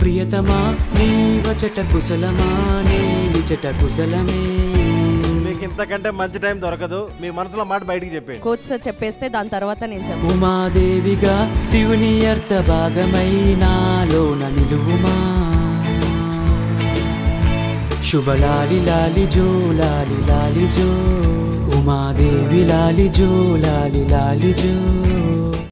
ప్రియతమా నీ వచట కుశలమా నీ నిచట కుశలమే. మీకు ఇంతకంటే మంచి టైం దొరకదు, మీ మనసులో మాట బయటికి చెప్పండి. కోచ్ సార్ చెప్పేస్తే దాని తర్వాత నేను చెప్పాను. ఉమాదేవిగా శివుని అర్థ భాగమై నాలోన నిలువుమా. శుభలాలి లాలి జో లాలి లాలి జో, ఉమాదేవి లాలి జో లాలి లాలి జో.